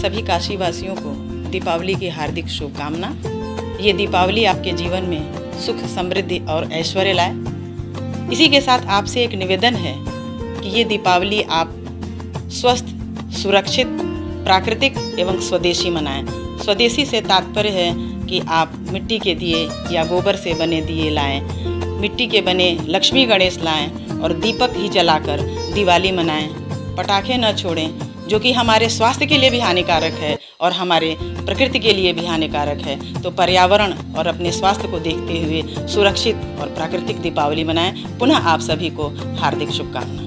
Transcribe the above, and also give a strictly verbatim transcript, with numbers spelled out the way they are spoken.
सभी काशीवासियों को दीपावली की हार्दिक शुभकामना। ये दीपावली आपके जीवन में सुख, समृद्धि और ऐश्वर्य लाए। इसी के साथ आपसे एक निवेदन है कि ये दीपावली आप स्वस्थ, सुरक्षित, प्राकृतिक एवं स्वदेशी मनाएं। स्वदेशी से तात्पर्य है कि आप मिट्टी के दिए या गोबर से बने दिए लाएं, मिट्टी के बने लक्ष्मी गणेश लाएं और दीपक ही जलाकर दिवाली मनाएं। पटाखे न छोड़ें, जो कि हमारे स्वास्थ्य के लिए भी हानिकारक है और हमारे प्रकृति के लिए भी हानिकारक है। तो पर्यावरण और अपने स्वास्थ्य को देखते हुए सुरक्षित और प्राकृतिक दीपावली मनाएं। पुनः आप सभी को हार्दिक शुभकामनाएं।